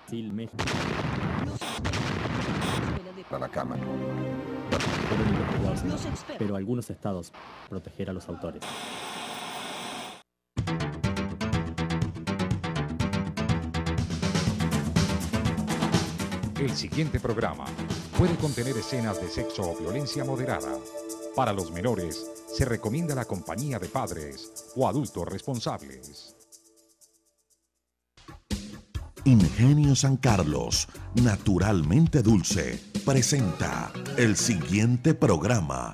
Brasil, México. A la Cámara. Fueron investigados pero algunos estados proteger a los autores. El siguiente programa puede contener escenas de sexo o violencia moderada. Para los menores, se recomienda la compañía de padres o adultos responsables. Ingenio San Carlos, naturalmente dulce, presenta el siguiente programa.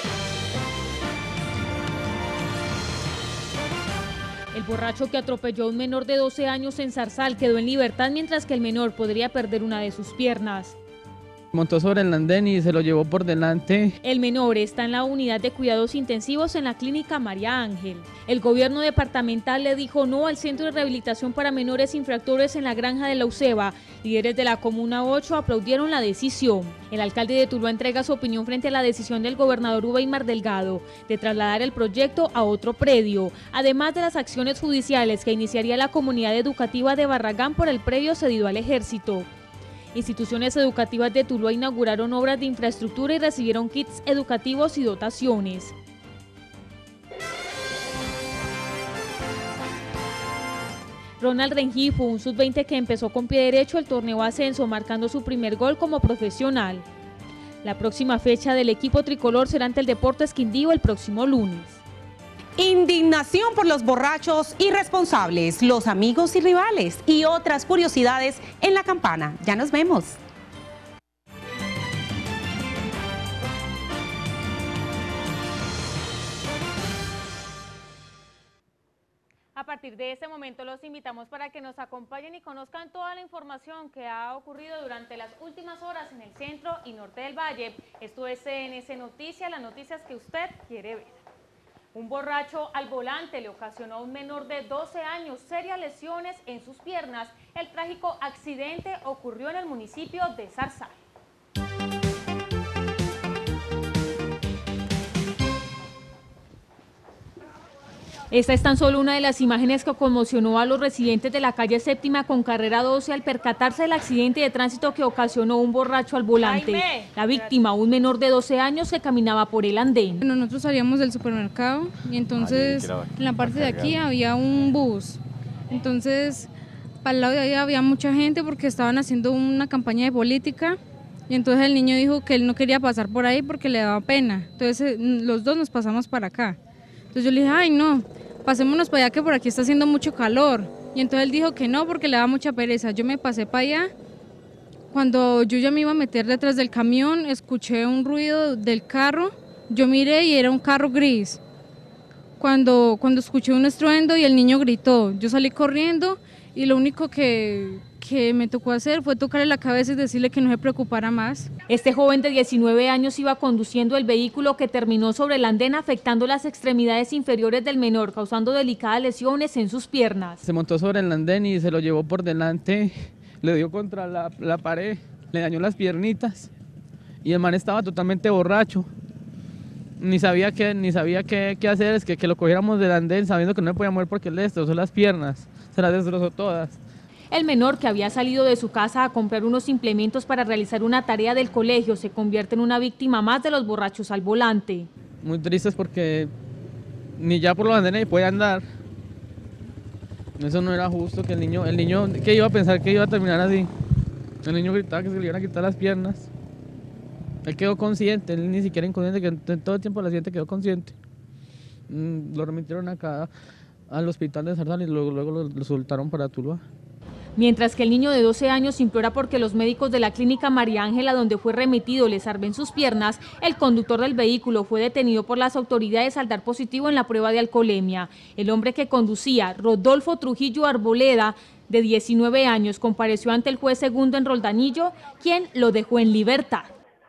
El borracho que atropelló a un menor de 12 años en Zarzal quedó en libertad, mientras que el menor podría perder una de sus piernas. Montó sobre el andén y se lo llevó por delante. El menor está en la unidad de cuidados intensivos en la clínica María Ángel. El gobierno departamental le dijo no al centro de rehabilitación para menores infractores en la granja de La Uceba. Líderes de la Comuna 8 aplaudieron la decisión. El alcalde de Tuluá entrega su opinión frente a la decisión del gobernador Uweimar Delgado de trasladar el proyecto a otro predio, además de las acciones judiciales que iniciaría la comunidad educativa de Barragán por el predio cedido al ejército. Instituciones educativas de Tuluá inauguraron obras de infraestructura y recibieron kits educativos y dotaciones. Ronald Rengifo, un sub-20 que empezó con pie derecho el torneo Ascenso, marcando su primer gol como profesional. La próxima fecha del equipo tricolor será ante el Deportes Quindío el próximo lunes. Indignación por los borrachos irresponsables, los amigos y rivales y otras curiosidades en La Campana. Ya nos vemos. A partir de este momento los invitamos para que nos acompañen y conozcan toda la información que ha ocurrido durante las últimas horas en el centro y norte del Valle. Esto es CNC Noticias, las noticias que usted quiere ver. Un borracho al volante le ocasionó a un menor de 12 años serias lesiones en sus piernas. El trágico accidente ocurrió en el municipio de Zarzal. Esta es tan solo una de las imágenes que conmocionó a los residentes de la calle Séptima con carrera 12 al percatarse del accidente de tránsito que ocasionó un borracho al volante. La víctima, un menor de 12 años que caminaba por el andén. Bueno, nosotros salíamos del supermercado y entonces en la parte de aquí había un bus. Entonces, para el lado de ahí había mucha gente porque estaban haciendo una campaña de política. Y entonces el niño dijo que él no quería pasar por ahí porque le daba pena. Entonces los dos nos pasamos para acá. Entonces yo le dije, ay no, pasémonos para allá que por aquí está haciendo mucho calor. Y entonces él dijo que no porque le daba mucha pereza. Yo me pasé para allá. Cuando yo ya me iba a meter detrás del camión, escuché un ruido del carro. Yo miré y era un carro gris. Cuando escuché un estruendo y el niño gritó, yo salí corriendo y lo único que me tocó hacer fue tocarle la cabeza y decirle que no se preocupara más. Este joven de 19 años iba conduciendo el vehículo que terminó sobre el andén afectando las extremidades inferiores del menor, causando delicadas lesiones en sus piernas. Se montó sobre el andén y se lo llevó por delante, le dio contra la pared, le dañó las piernitas y el man estaba totalmente borracho. Ni sabía qué hacer, es que lo cogiéramos del andén sabiendo que no me podía mover porque le destrozó las piernas, se las destrozó todas. El menor, que había salido de su casa a comprar unos implementos para realizar una tarea del colegio, se convierte en una víctima más de los borrachos al volante. Muy tristes porque ni ya por los andenes puede andar. Eso no era justo, que el niño, ¿qué iba a pensar que iba a terminar así? El niño gritaba que se le iban a quitar las piernas. Él quedó consciente, él ni siquiera inconsciente, que en todo el tiempo del accidente quedó consciente. Lo remitieron acá al hospital de Zarzal y luego lo soltaron para Tuluá. Mientras que el niño de 12 años implora porque los médicos de la clínica María Ángela, donde fue remitido, le salven sus piernas, el conductor del vehículo fue detenido por las autoridades al dar positivo en la prueba de alcoholemia. El hombre que conducía, Rodolfo Trujillo Arboleda, de 19 años, compareció ante el juez segundo en Roldanillo, quien lo dejó en libertad.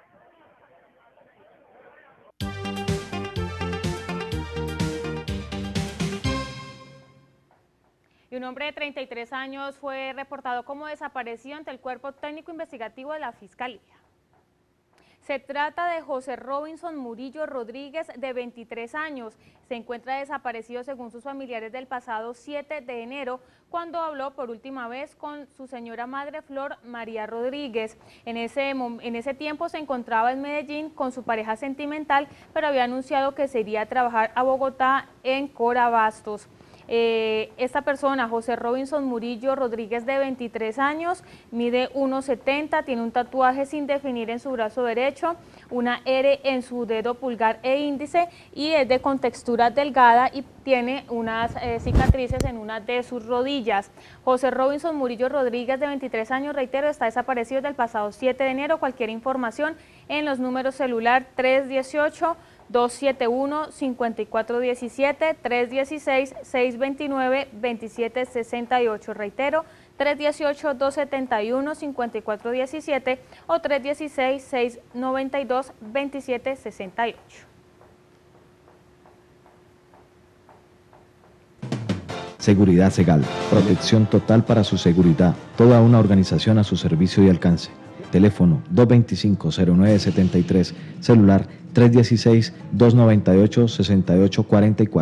Y un hombre de 33 años fue reportado como desaparecido ante el Cuerpo Técnico Investigativo de la Fiscalía. Se trata de José Robinson Murillo Rodríguez, de 23 años. Se encuentra desaparecido según sus familiares del pasado 7 de enero, cuando habló por última vez con su señora madre Flor María Rodríguez. En ese tiempo se encontraba en Medellín con su pareja sentimental, pero había anunciado que se iría a trabajar a Bogotá en Corabastos. Esta persona, José Robinson Murillo Rodríguez, de 23 años, mide 1,70, tiene un tatuaje sin definir en su brazo derecho, una R en su dedo pulgar e índice, y es de contextura delgada y tiene unas cicatrices en una de sus rodillas. José Robinson Murillo Rodríguez, de 23 años, reitero, está desaparecido desde el pasado 7 de enero. Cualquier información en los números celular 318-271-5417, 316-629-2768. Reitero, 318-271-5417 o 316-692-2768. Seguridad Segal, protección total para su seguridad, toda una organización a su servicio y alcance. Teléfono 225-0973, celular 316-298-6844.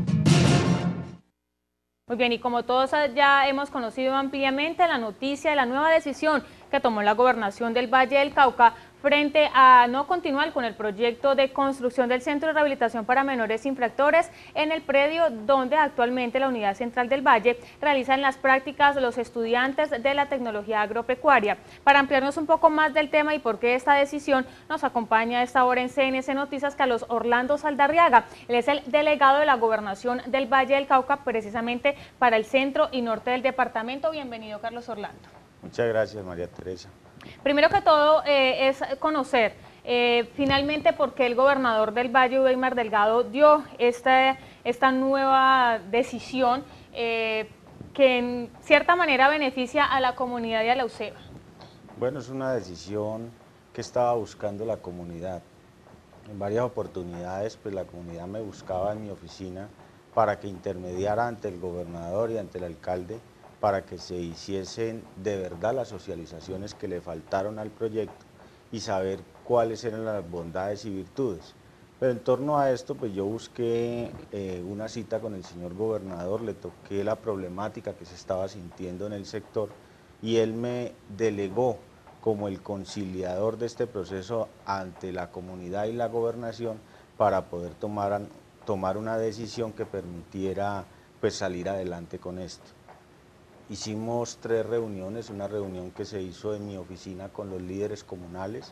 Muy bien, y como todos ya hemos conocido ampliamente la noticia de la nueva decisión que tomó la Gobernación del Valle del Cauca frente a no continuar con el proyecto de construcción del Centro de Rehabilitación para Menores Infractores en el predio donde actualmente la Unidad Central del Valle realizan las prácticas los estudiantes de la tecnología agropecuaria. Para ampliarnos un poco más del tema y por qué esta decisión, nos acompaña a esta hora en CNC Noticias Carlos Orlando Saldarriaga. Él es el delegado de la Gobernación del Valle del Cauca, precisamente para el centro y norte del departamento. Bienvenido, Carlos Orlando. Muchas gracias, María Teresa. Primero que todo es conocer finalmente por qué el gobernador del Valle, Weimar Delgado, dio esta nueva decisión que en cierta manera beneficia a la comunidad y a la UCEBA. Bueno, es una decisión que estaba buscando la comunidad. En varias oportunidades, pues la comunidad me buscaba en mi oficina para que intermediara ante el gobernador y ante el alcalde para que se hiciesen de verdad las socializaciones que le faltaron al proyecto y saber cuáles eran las bondades y virtudes. Pero en torno a esto, pues yo busqué una cita con el señor gobernador, le toqué la problemática que se estaba sintiendo en el sector y él me delegó como el conciliador de este proceso ante la comunidad y la gobernación para poder tomar una decisión que permitiera pues salir adelante con esto. Hicimos 3 reuniones, una reunión que se hizo en mi oficina con los líderes comunales,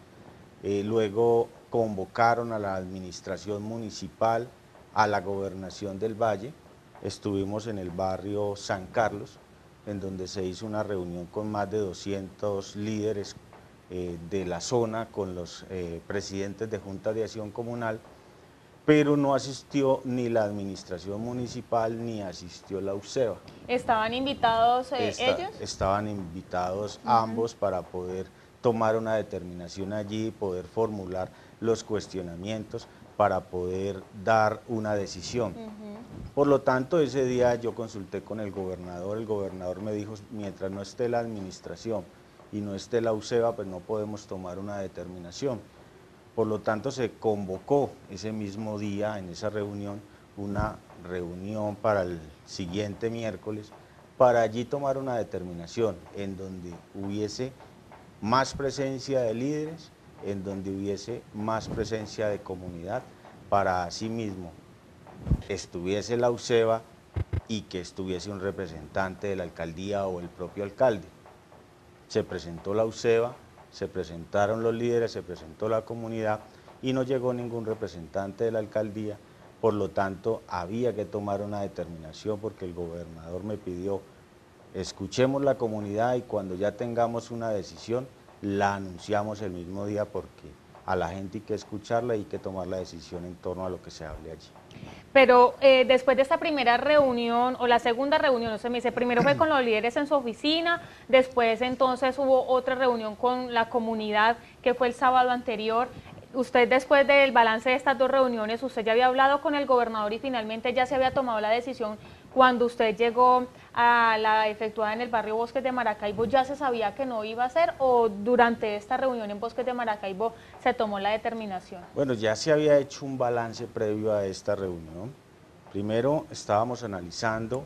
luego convocaron a la administración municipal, a la gobernación del Valle, estuvimos en el barrio San Carlos, en donde se hizo una reunión con más de 200 líderes de la zona, con los presidentes de juntas de acción comunal, pero no asistió ni la administración municipal ni asistió la UCEBA. ¿Estaban invitados ellos? Estaban invitados ambos para poder tomar una determinación allí, poder formular los cuestionamientos para poder dar una decisión. Por lo tanto, ese día yo consulté con el gobernador me dijo, mientras no esté la administración y no esté la UCEBA, pues no podemos tomar una determinación. Por lo tanto, se convocó ese mismo día, en esa reunión, una reunión para el siguiente miércoles, para allí tomar una determinación en donde hubiese más presencia de líderes, en donde hubiese más presencia de comunidad, para asimismo estuviese la UCEBA y que estuviese un representante de la alcaldía o el propio alcalde. Se presentó la UCEBA, se presentaron los líderes, se presentó la comunidad y no llegó ningún representante de la alcaldía, por lo tanto había que tomar una determinación porque el gobernador me pidió, escuchemos la comunidad y cuando ya tengamos una decisión la anunciamos el mismo día porque a la gente hay que escucharla y hay que tomar la decisión en torno a lo que se hable allí. Pero después de esta primera reunión, o la segunda reunión, no sé, me dice, primero fue con los líderes en su oficina, después entonces hubo otra reunión con la comunidad, que fue el sábado anterior. Usted, después del balance de estas 2 reuniones, usted ya había hablado con el gobernador y finalmente ya se había tomado la decisión cuando usted llegó a la efectuada en el barrio Bosques de Maracaibo, ¿ya se sabía que no iba a ser o durante esta reunión en Bosques de Maracaibo se tomó la determinación? Bueno, ya se había hecho un balance previo a esta reunión. Primero estábamos analizando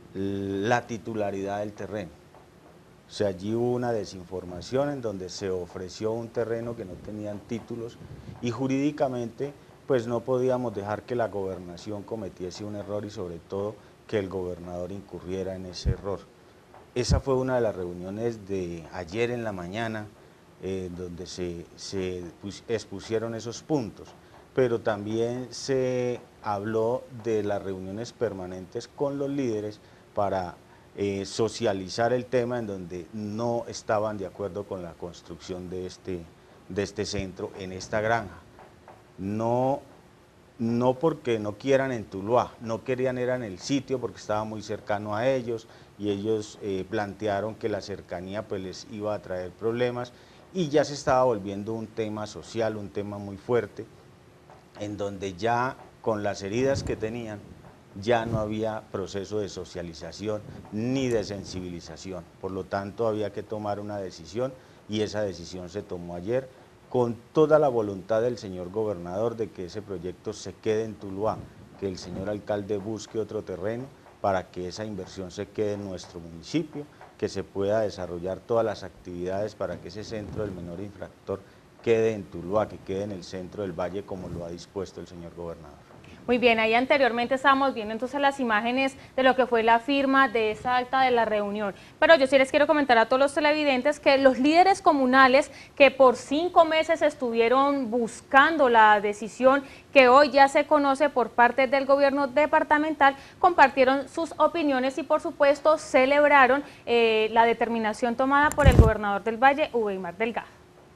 la titularidad del terreno. O sea, allí hubo una desinformación en donde se ofreció un terreno que no tenían títulos y jurídicamente pues no podíamos dejar que la gobernación cometiese un error y sobre todo que el gobernador incurriera en ese error. Esa fue una de las reuniones de ayer en la mañana donde se expusieron esos puntos, pero también se habló de las reuniones permanentes con los líderes para socializar el tema en donde no estaban de acuerdo con la construcción de este centro en esta granja. No porque no quieran en Tuluá, no querían era en el sitio porque estaba muy cercano a ellos y ellos plantearon que la cercanía pues les iba a traer problemas y ya se estaba volviendo un tema social, un tema muy fuerte, en donde ya con las heridas que tenían ya no había proceso de socialización ni de sensibilización, por lo tanto había que tomar una decisión y esa decisión se tomó ayer, con toda la voluntad del señor gobernador de que ese proyecto se quede en Tuluá, que el señor alcalde busque otro terreno para que esa inversión se quede en nuestro municipio, que se pueda desarrollar todas las actividades para que ese centro del menor infractor quede en Tuluá, que quede en el centro del valle como lo ha dispuesto el señor gobernador. Muy bien, ahí anteriormente estábamos viendo entonces las imágenes de lo que fue la firma de esa acta de la reunión, pero yo sí les quiero comentar a todos los televidentes que los líderes comunales que por 5 meses estuvieron buscando la decisión que hoy ya se conoce por parte del gobierno departamental, compartieron sus opiniones y por supuesto celebraron la determinación tomada por el gobernador del Valle, Uweimar Delgado.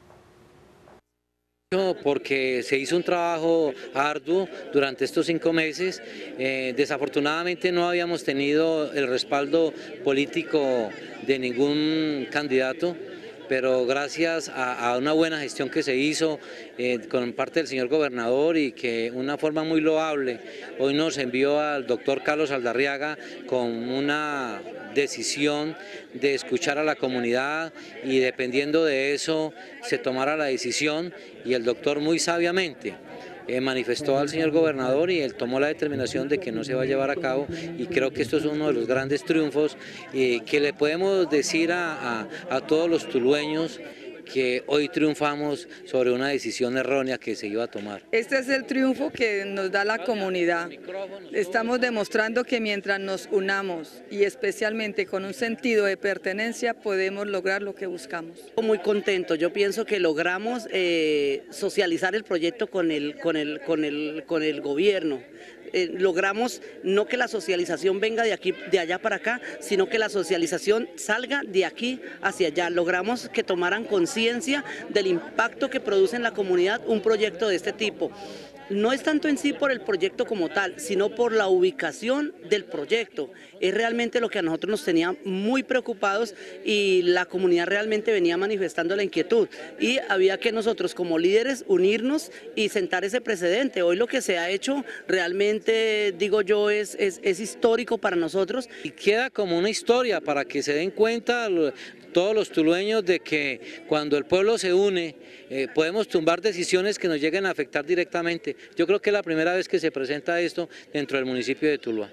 Porque se hizo un trabajo arduo durante estos 5 meses, desafortunadamente no habíamos tenido el respaldo político de ningún candidato, pero gracias a una buena gestión que se hizo con parte del señor gobernador y que una forma muy loable, hoy nos envió al doctor Carlos Aldarriaga con una decisión de escuchar a la comunidad y dependiendo de eso se tomara la decisión y el doctor muy sabiamente manifestó al señor gobernador y él tomó la determinación de que no se va a llevar a cabo y creo que esto es uno de los grandes triunfos que le podemos decir a todos los tulueños que hoy triunfamos sobre una decisión errónea que se iba a tomar. Este es el triunfo que nos da la comunidad. Estamos demostrando que mientras nos unamos y especialmente con un sentido de pertenencia podemos lograr lo que buscamos. Muy contento, yo pienso que logramos socializar el proyecto con el gobierno. Logramos no que la socialización venga de allá para acá, sino que la socialización salga de aquí hacia allá. Logramos que tomaran conciencia del impacto que produce en la comunidad un proyecto de este tipo. No es tanto en sí por el proyecto como tal, sino por la ubicación del proyecto. Es realmente lo que a nosotros nos tenía muy preocupados y la comunidad realmente venía manifestando la inquietud. Y había que nosotros como líderes unirnos y sentar ese precedente. Hoy lo que se ha hecho realmente, digo yo, es histórico para nosotros. Y queda como una historia para que se den cuenta todos los tulueños de que cuando el pueblo se une podemos tumbar decisiones que nos lleguen a afectar directamente. Yo creo que es la primera vez que se presenta esto dentro del municipio de Tuluá.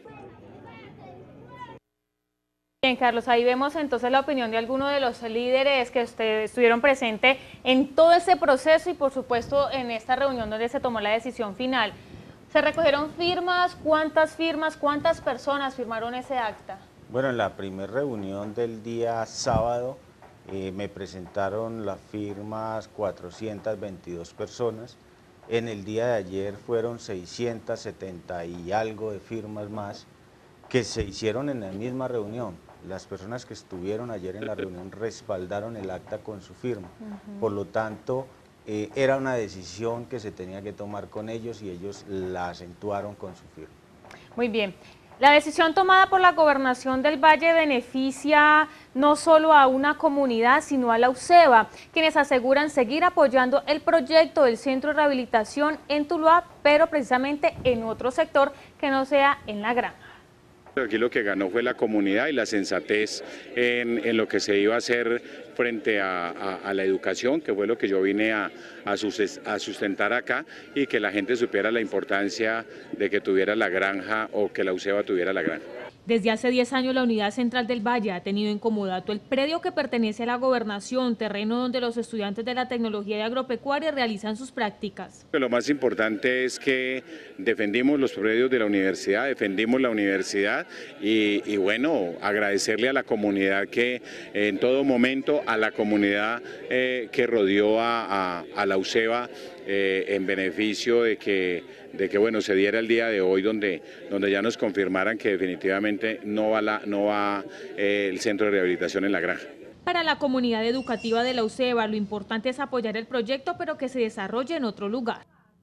Bien, Carlos, ahí vemos entonces la opinión de algunos de los líderes que estuvieron presentes en todo ese proceso y por supuesto en esta reunión donde se tomó la decisión final. ¿Se recogieron firmas? ¿Cuántas personas firmaron ese acta? Bueno, en la primera reunión del día sábado me presentaron las firmas 422 personas. En el día de ayer fueron 670 y algo de firmas más que se hicieron en la misma reunión. Las personas que estuvieron ayer en la reunión respaldaron el acta con su firma. Por lo tanto, era una decisión que se tenía que tomar con ellos y ellos la acentuaron con su firma. Muy bien. La decisión tomada por la Gobernación del Valle beneficia no solo a una comunidad, sino a la UCEBA, quienes aseguran seguir apoyando el proyecto del Centro de Rehabilitación en Tuluá, pero precisamente en otro sector que no sea en la granja. Aquí lo que ganó fue la comunidad y la sensatez en lo que se iba a hacer frente a la educación, que fue lo que yo vine a sustentar acá, y que la gente supiera la importancia de que tuviera la granja o que la UCEBA tuviera la granja. Desde hace 10 años la Unidad Central del Valle ha tenido en comodato el predio que pertenece a la gobernación, terreno donde los estudiantes de la tecnología de agropecuaria realizan sus prácticas. Lo más importante es que defendimos los predios de la universidad, defendimos la universidad y bueno, agradecerle a la comunidad que en todo momento, a la comunidad que rodeó a la UCEBA en beneficio de que bueno, se diera el día de hoy donde ya nos confirmaran que definitivamente no va el centro de rehabilitación en la granja. Para la comunidad educativa de la UCEBA, lo importante es apoyar el proyecto, pero que se desarrolle en otro lugar.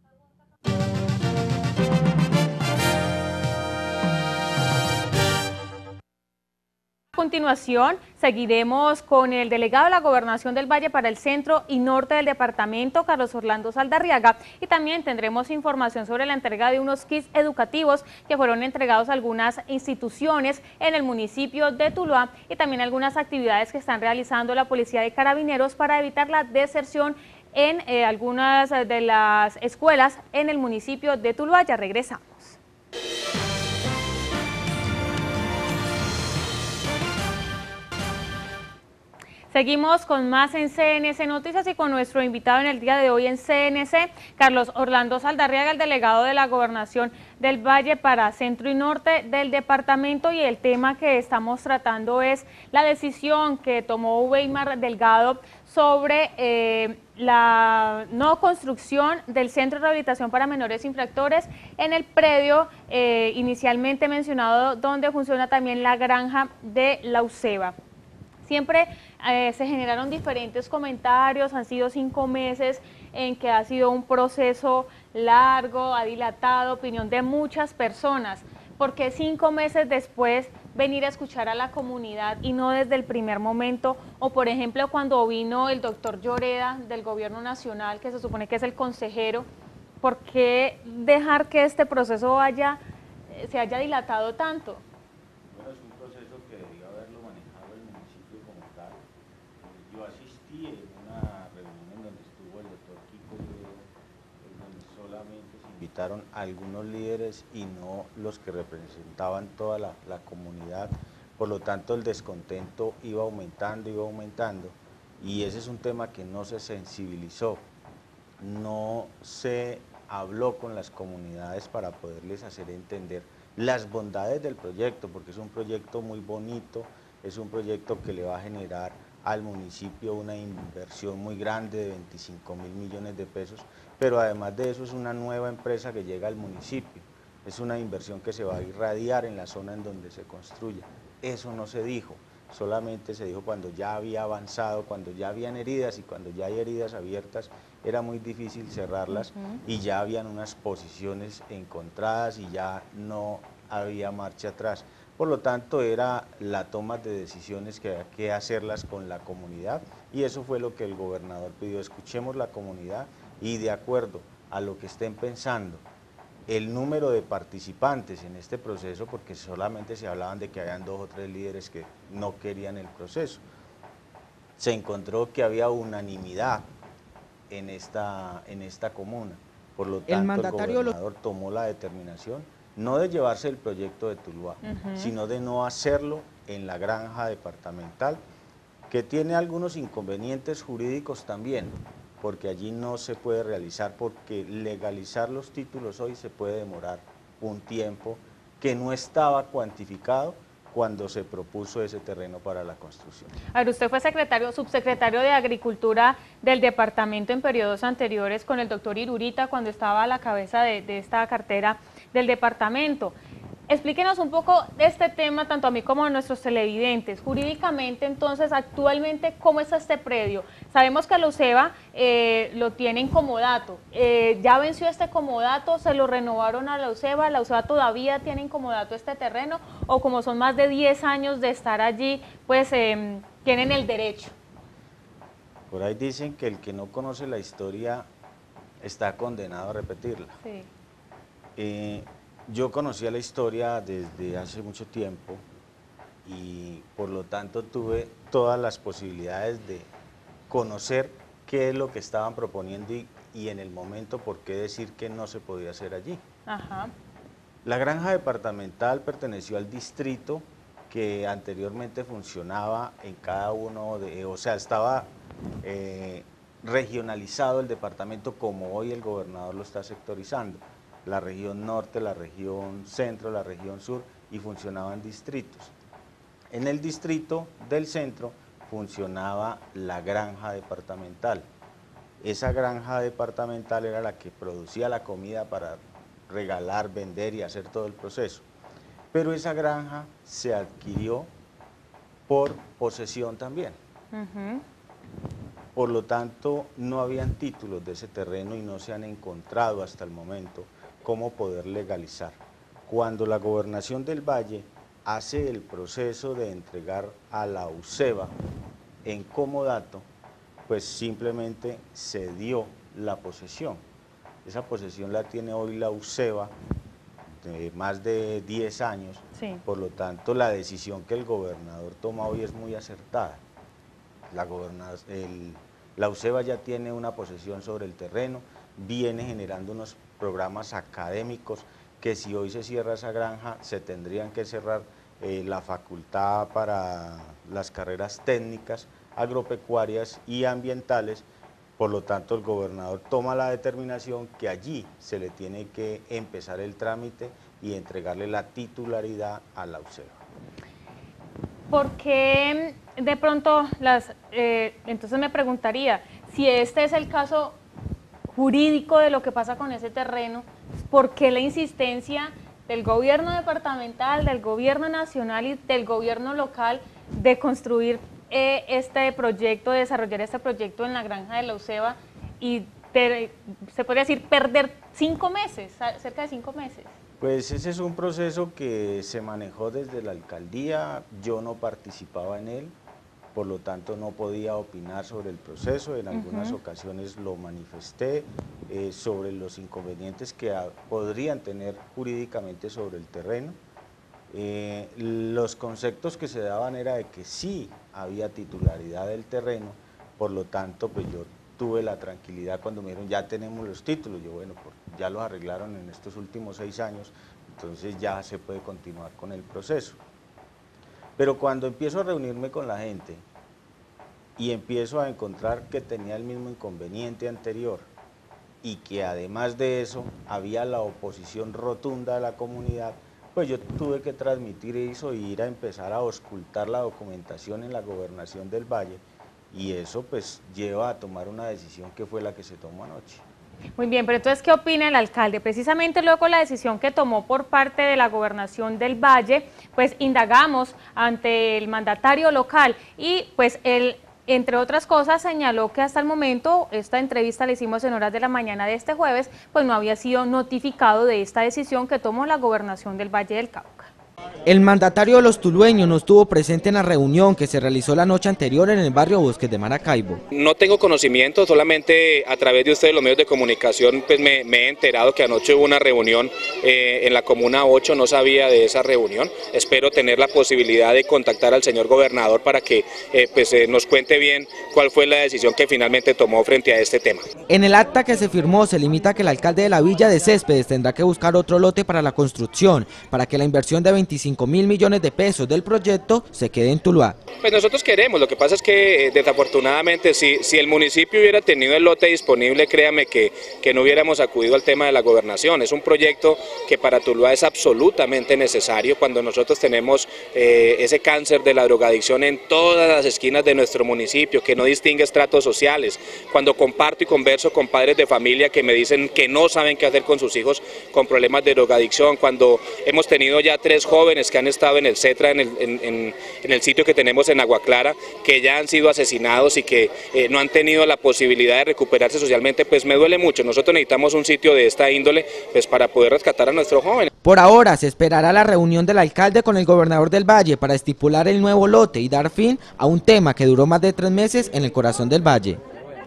A continuación, seguiremos con el delegado de la Gobernación del Valle para el centro y norte del departamento, Carlos Orlando Saldarriaga, y también tendremos información sobre la entrega de unos kits educativos que fueron entregados a algunas instituciones en el municipio de Tuluá y también algunas actividades que están realizando la Policía de Carabineros para evitar la deserción en algunas de las escuelas en el municipio de Tuluá. Ya regresamos. Seguimos con más en CNC Noticias y con nuestro invitado en el día de hoy en CNC, Carlos Orlando Saldarriaga, el delegado de la Gobernación del Valle para Centro y Norte del departamento, y el tema que estamos tratando es la decisión que tomó Weimar Delgado sobre la no construcción del Centro de Rehabilitación para Menores Infractores en el predio inicialmente mencionado donde funciona también la granja de la UCEBA. Siempre se generaron diferentes comentarios, han sido 5 meses en que ha sido un proceso largo, ha dilatado, opinión de muchas personas. ¿Por qué 5 meses después venir a escuchar a la comunidad y no desde el primer momento? O por ejemplo cuando vino el doctor Lloreda del Gobierno Nacional, que se supone que es el consejero, ¿por qué dejar que este proceso se haya dilatado tanto? Bueno, es un proceso que debió haberlo manejado el municipio como tal. Yo asistí en una reunión en donde estuvo el doctor Kiko Lloreda, donde solamente se invitaron a algunos líderes y no los que representaban toda la comunidad. Por lo tanto, el descontento iba aumentando, y ese es un tema que no se sensibilizó, no se habló con las comunidades para poderles hacer entender las bondades del proyecto, porque es un proyecto muy bonito, es un proyecto que le va a generar al municipio una inversión muy grande de 25.000 millones de pesos, pero además de eso es una nueva empresa que llega al municipio, es una inversión que se va a irradiar en la zona en donde se construya. Eso no se dijo, solamente se dijo cuando ya había avanzado, cuando ya habían heridas, y cuando ya hay heridas abiertas era muy difícil cerrarlas, y ya habían unas posiciones encontradas y ya no había marcha atrás. Por lo tanto, era la toma de decisiones que había que hacerlas con la comunidad, y eso fue lo que el gobernador pidió: escuchemos la comunidad y de acuerdo a lo que estén pensando, el número de participantes en este proceso, porque solamente se hablaban de que habían 2 o 3 líderes que no querían el proceso, se encontró que había unanimidad en esta comuna. Por lo tanto, el gobernador tomó la determinación no de llevarse el proyecto de Tuluá, sino de no hacerlo en la granja departamental, que tiene algunos inconvenientes jurídicos también, porque allí no se puede realizar, porque legalizar los títulos hoy se puede demorar un tiempo que no estaba cuantificado cuando se propuso ese terreno para la construcción. A ver, usted fue subsecretario de Agricultura del departamento en periodos anteriores con el doctor Irurita cuando estaba a la cabeza de esta cartera del departamento. Explíquenos un poco de este tema, tanto a mí como a nuestros televidentes. Jurídicamente, entonces, actualmente, ¿cómo está este predio? Sabemos que la UCEBA lo tiene en comodato. ¿Ya venció este comodato? ¿Se lo renovaron a la UCEBA todavía tiene en comodato este terreno? ¿O como son más de 10 años de estar allí, pues tienen el derecho? Por ahí dicen que el que no conoce la historia está condenado a repetirla. Sí. Yo conocía la historia desde hace mucho tiempo y por lo tanto tuve todas las posibilidades de conocer qué es lo que estaban proponiendo y en el momento por qué decir que no se podía hacer allí. Ajá. La granja departamental perteneció al distrito que anteriormente funcionaba en cada uno de, o sea, estaba regionalizado el departamento como hoy el gobernador lo está sectorizando. La región norte, la región centro, la región sur y funcionaban distritos. En el distrito del centro funcionaba la granja departamental. Esa granja departamental era la que producía la comida para regalar, vender y hacer todo el proceso. Pero esa granja se adquirió por posesión también. Por lo tanto, no habían títulos de ese terreno y no se han encontrado hasta el momento cómo poder legalizar. Cuando la Gobernación del Valle hace el proceso de entregar a la UCEBA en comodato, pues simplemente se dio la posesión. Esa posesión la tiene hoy la UCEBA de más de 10 años, sí. Por lo tanto la decisión que el gobernador toma hoy es muy acertada. La UCEBA ya tiene una posesión sobre el terreno, viene generando unos programas académicos que si hoy se cierra esa granja se tendrían que cerrar la facultad para las carreras técnicas, agropecuarias y ambientales. Por lo tanto, el gobernador toma la determinación que allí se le tiene que empezar el trámite y entregarle la titularidad a la UCEBA. ¿Por qué de pronto entonces me preguntaría, si este es el caso jurídico de lo que pasa con ese terreno, ¿por qué la insistencia del gobierno departamental, del gobierno nacional y del gobierno local de construir este proyecto, de desarrollar este proyecto en la granja de la UCEBA y se podría decir perder 5 meses, cerca de 5 meses? Pues ese es un proceso que se manejó desde la alcaldía, yo no participaba en él, por lo tanto no podía opinar sobre el proceso, en algunas ocasiones lo manifesté sobre los inconvenientes que podrían tener jurídicamente sobre el terreno. Los conceptos que se daban era de que sí había titularidad del terreno, por lo tanto pues yo tuve la tranquilidad cuando me dijeron ya tenemos los títulos, yo bueno, pues ya los arreglaron en estos últimos 6 años, entonces ya se puede continuar con el proceso. Pero cuando empiezo a reunirme con la gente y empiezo a encontrar que tenía el mismo inconveniente anterior y que además de eso había la oposición rotunda de la comunidad, pues yo tuve que transmitir eso y ir a empezar a auscultar la documentación en la Gobernación del Valle y eso pues lleva a tomar una decisión que fue la que se tomó anoche. Muy bien, pero entonces, ¿qué opina el alcalde? Precisamente luego de la decisión que tomó por parte de la Gobernación del Valle, pues indagamos ante el mandatario local y pues él, entre otras cosas, señaló que hasta el momento, esta entrevista la hicimos en horas de la mañana de este jueves, pues no había sido notificado de esta decisión que tomó la Gobernación del Valle del Cauca. El mandatario de los tulueños no estuvo presente en la reunión que se realizó la noche anterior en el barrio Bosques de Maracaibo. No tengo conocimiento, solamente a través de ustedes los medios de comunicación pues me he enterado que anoche hubo una reunión en la Comuna 8, no sabía de esa reunión. Espero tener la posibilidad de contactar al señor gobernador para que nos cuente bien cuál fue la decisión que finalmente tomó frente a este tema. En el acta que se firmó se limita que el alcalde de la villa de Céspedes tendrá que buscar otro lote para la construcción, para que la inversión de 25.000 millones de pesos del proyecto se quede en Tuluá. Pues nosotros queremos, lo que pasa es que desafortunadamente si el municipio hubiera tenido el lote disponible, créame que no hubiéramos acudido al tema de la gobernación. Es un proyecto que para Tuluá es absolutamente necesario cuando nosotros tenemos ese cáncer de la drogadicción en todas las esquinas de nuestro municipio, que no distingue estratos sociales. Cuando comparto y converso con padres de familia que me dicen que no saben qué hacer con sus hijos con problemas de drogadicción, cuando hemos tenido ya 3 jóvenes que han estado en el CETRA, en el sitio que tenemos en Agua Clara, que ya han sido asesinados y que no han tenido la posibilidad de recuperarse socialmente, pues me duele mucho. Nosotros necesitamos un sitio de esta índole pues para poder rescatar a nuestros jóvenes. Por ahora se esperará la reunión del alcalde con el gobernador del Valle para estipular el nuevo lote y dar fin a un tema que duró más de 3 meses en el corazón del Valle.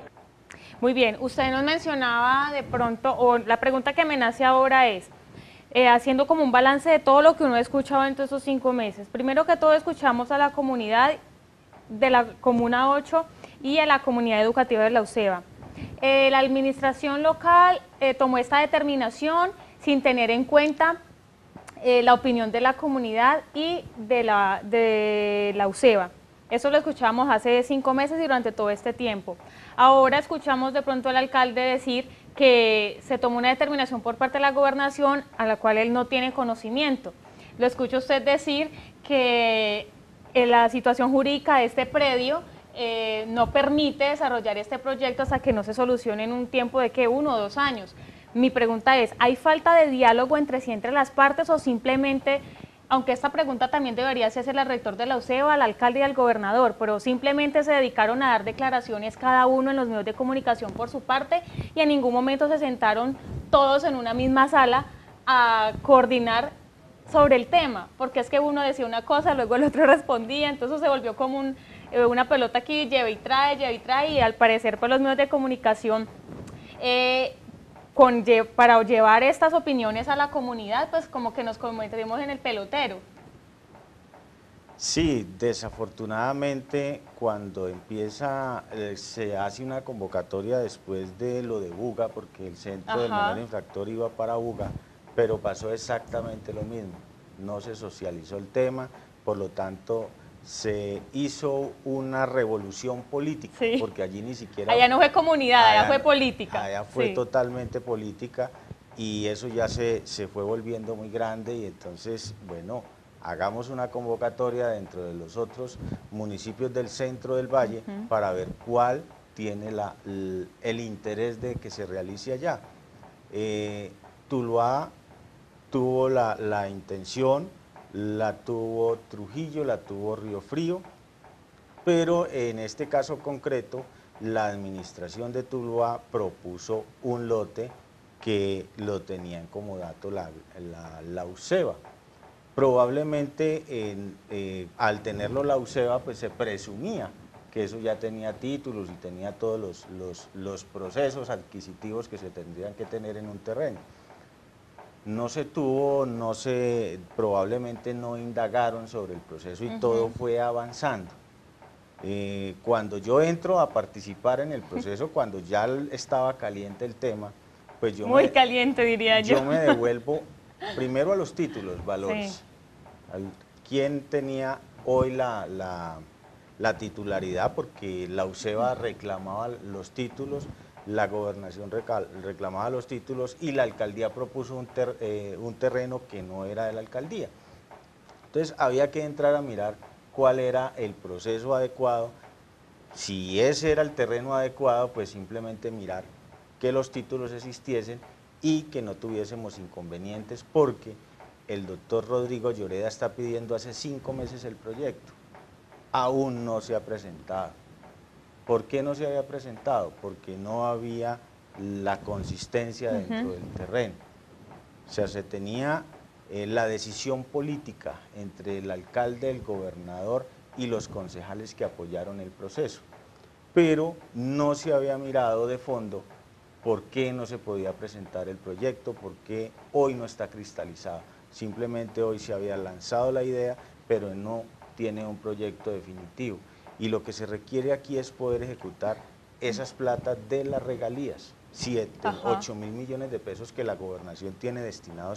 Muy bien, usted nos mencionaba de pronto, o la pregunta que me nace ahora es, haciendo como un balance de todo lo que uno ha escuchado en todos esos 5 meses. Primero que todo escuchamos a la comunidad de la Comuna 8 y a la comunidad educativa de la UCEBA. La administración local tomó esta determinación sin tener en cuenta la opinión de la comunidad y de la UCEBA. Eso lo escuchamos hace 5 meses y durante todo este tiempo. Ahora escuchamos de pronto al alcalde decir que se tomó una determinación por parte de la gobernación a la cual él no tiene conocimiento. Lo escucho usted decir que la situación jurídica de este predio no permite desarrollar este proyecto hasta que no se solucione en un tiempo de ¿qué? 1 o 2 años. Mi pregunta es, ¿hay falta de diálogo entre las partes o simplemente, aunque esta pregunta también debería hacerse al rector de la UCEBA, al alcalde y al gobernador, pero simplemente se dedicaron a dar declaraciones cada uno en los medios de comunicación por su parte y en ningún momento se sentaron todos en una misma sala a coordinar sobre el tema? Porque es que uno decía una cosa, luego el otro respondía, entonces se volvió como una pelota aquí, lleva y trae, y al parecer pues los medios de comunicación para llevar estas opiniones a la comunidad, pues como que nos convertimos en el pelotero. Sí, desafortunadamente cuando se hace una convocatoria después de lo de Buga, porque el centro del menor infractor iba para Buga, pero pasó exactamente lo mismo, no se socializó el tema, por lo tanto se hizo una revolución política, porque allí ni siquiera... Allá no fue comunidad, allá fue política. Allá fue totalmente política y eso ya se fue volviendo muy grande y entonces, bueno, hagamos una convocatoria dentro de los otros municipios del centro del valle para ver cuál tiene el interés de que se realice allá. Tuluá tuvo la intención, la tuvo Trujillo, la tuvo Río Frío, pero en este caso concreto, la administración de Tuluá propuso un lote que lo tenía en comodato la UCEBA. Probablemente al tenerlo la UCEBA, pues se presumía que eso ya tenía títulos y tenía todos los procesos adquisitivos que se tendrían que tener en un terreno. No se tuvo, probablemente no indagaron sobre el proceso y todo fue avanzando. Cuando yo entro a participar en el proceso, cuando ya estaba caliente el tema, pues Muy caliente, diría yo. Yo me devuelvo primero a los títulos, valores. ¿Quién tenía hoy la titularidad? Porque la UCEBA reclamaba los títulos, la gobernación reclamaba los títulos y la alcaldía propuso un terreno que no era de la alcaldía. Entonces había que entrar a mirar cuál era el proceso adecuado. Si ese era el terreno adecuado, pues simplemente mirar que los títulos existiesen y que no tuviésemos inconvenientes, porque el doctor Rodrigo Lloreda está pidiendo hace 5 meses el proyecto. Aún no se ha presentado. ¿Por qué no se había presentado? Porque no había la consistencia dentro del terreno. O sea, se tenía la decisión política entre el alcalde, el gobernador y los concejales que apoyaron el proceso. Pero no se había mirado de fondo por qué no se podía presentar el proyecto, por qué hoy no está cristalizado. Simplemente hoy se había lanzado la idea, pero no tiene un proyecto definitivo. Y lo que se requiere aquí es poder ejecutar esas platas de las regalías, 8 mil millones de pesos que la gobernación tiene destinados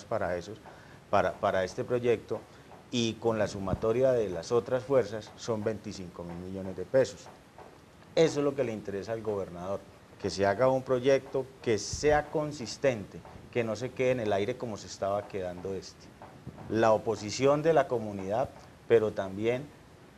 para este proyecto, y con la sumatoria de las otras fuerzas son 25 mil millones de pesos. Eso es lo que le interesa al gobernador, que se haga un proyecto que sea consistente, que no se quede en el aire como se estaba quedando la oposición de la comunidad, pero también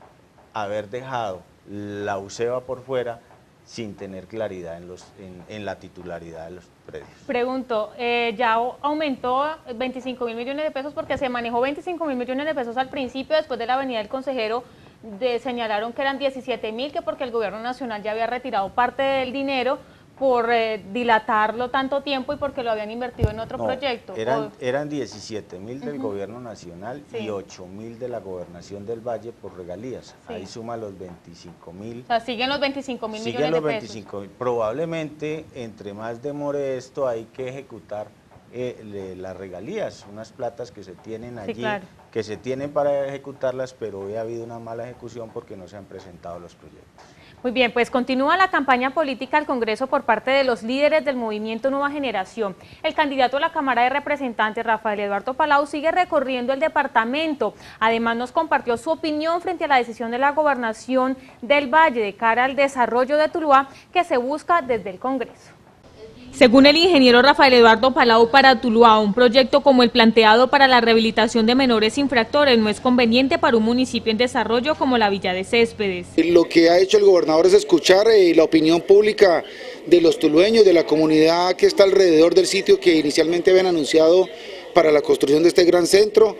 haber dejado la UCEBA por fuera sin tener claridad en la titularidad de los predios. Pregunto, ¿ya aumentó 25 mil millones de pesos? Porque se manejó 25 mil millones de pesos al principio, después de la venida del consejero señalaron que eran 17 mil, que porque el gobierno nacional ya había retirado parte del dinero por dilatarlo tanto tiempo y porque lo habían invertido en otro proyecto. Eran 17 mil del gobierno nacional y 8 mil de la gobernación del Valle por regalías. Ahí suma los 25 mil. O sea, siguen los 25 mil millones de pesos. Siguen los 25 mil. Probablemente, entre más demore esto, hay que ejecutar las regalías, unas platas que se tienen allí, sí, claro, que se tienen para ejecutarlas, pero hoy ha habido una mala ejecución porque no se han presentado los proyectos. Muy bien, pues continúa la campaña política al Congreso por parte de los líderes del movimiento Nueva Generación. El candidato a la Cámara de Representantes, Rafael Eduardo Palau, sigue recorriendo el departamento. Además, nos compartió su opinión frente a la decisión de la Gobernación del Valle de cara al desarrollo de Tuluá que se busca desde el Congreso. Según el ingeniero Rafael Eduardo Palau, para Tuluá, un proyecto como el planteado para la rehabilitación de menores infractores no es conveniente para un municipio en desarrollo como la Villa de Céspedes. Lo que ha hecho el gobernador es escuchar la opinión pública de los tulueños, de la comunidad que está alrededor del sitio que inicialmente habían anunciado para la construcción de este gran centro.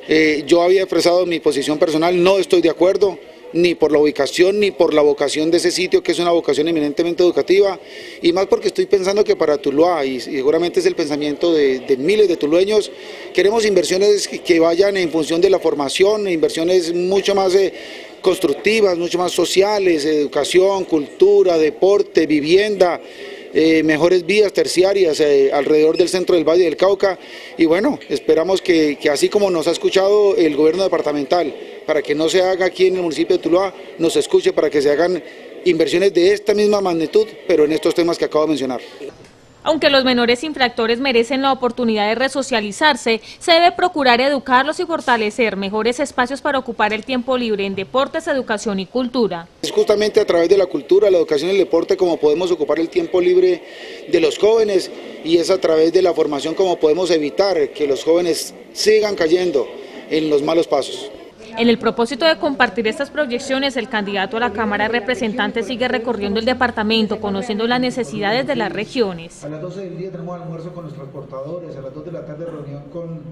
Yo había expresado mi posición personal, no estoy de acuerdo, ni por la ubicación ni por la vocación de ese sitio, que es una vocación eminentemente educativa, y más porque estoy pensando que para Tuluá, y seguramente es el pensamiento de miles de tulueños, queremos inversiones que vayan en función de la formación, inversiones mucho más constructivas, mucho más sociales, educación, cultura, deporte, vivienda, mejores vías terciarias alrededor del centro del Valle del Cauca, y bueno, esperamos que así como nos ha escuchado el gobierno departamental para que no se haga aquí en el municipio de Tuluá, nos escuche para que se hagan inversiones de esta misma magnitud, pero en estos temas que acabo de mencionar. Aunque los menores infractores merecen la oportunidad de resocializarse, se debe procurar educarlos y fortalecer mejores espacios para ocupar el tiempo libre en deportes, educación y cultura. Es justamente a través de la cultura, la educación y el deporte como podemos ocupar el tiempo libre de los jóvenes, y es a través de la formación como podemos evitar que los jóvenes sigan cayendo en los malos pasos. En el propósito de compartir estas proyecciones, el candidato a la Cámara de Representantes sigue recorriendo el departamento, conociendo las necesidades de las regiones. A las 12 del día tenemos almuerzo con los transportadores, a las 2 de la tarde reunión con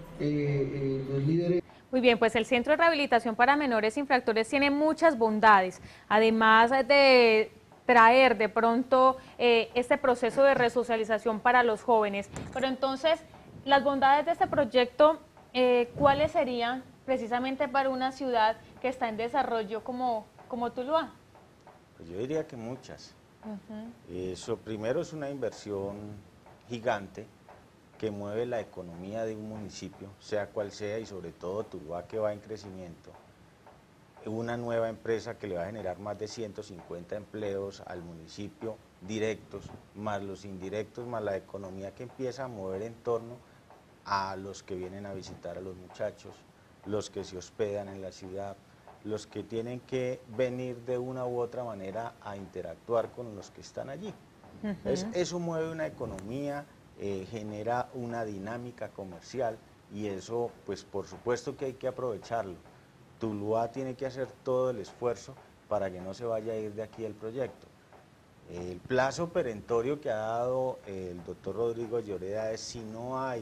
los líderes. Muy bien, pues el Centro de Rehabilitación para Menores Infractores tiene muchas bondades, además de traer de pronto este proceso de resocialización para los jóvenes. Pero entonces, las bondades de este proyecto, ¿cuáles serían precisamente para una ciudad que está en desarrollo como Tuluá? Pues yo diría que muchas. Eso primero es una inversión gigante que mueve la economía de un municipio, sea cual sea, y sobre todo Tuluá, que va en crecimiento. Una nueva empresa que le va a generar más de 150 empleos al municipio directos, más los indirectos, más la economía que empieza a mover en torno a los que vienen a visitar a los muchachos, los que se hospedan en la ciudad, los que tienen que venir de una u otra manera a interactuar con los que están allí. Eso mueve una economía, genera una dinámica comercial, y eso pues por supuesto que hay que aprovecharlo. Tuluá tiene que hacer todo el esfuerzo para que no se vaya a ir de aquí el proyecto. El plazo perentorio que ha dado el doctor Rodrigo Lloreda es: si no hay